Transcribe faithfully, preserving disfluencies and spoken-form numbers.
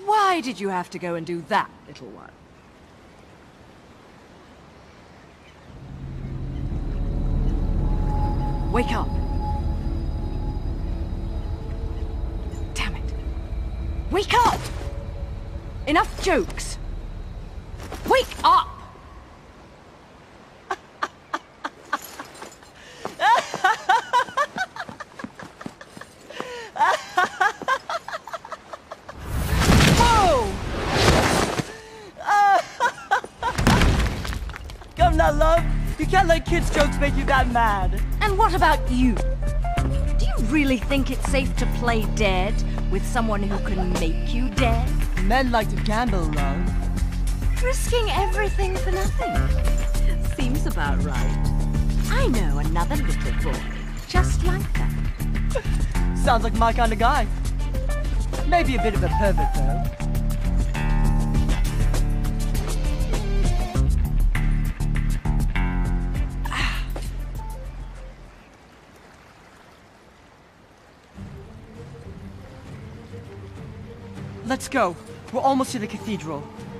Why did you have to go and do that, little one? Wake up! Damn it! Wake up! Enough jokes! Wake up! Whoa! Come now, love. You can't let kids' jokes make you that mad. And what about you? Do you really think it's safe to play dead with someone who can make you dead? Men like to gamble, love. Risking everything for nothing. Seems about right. I know another little boy just like that. Sounds like my kind of guy. Maybe a bit of a pervert, though. Let's go. We're almost to the cathedral.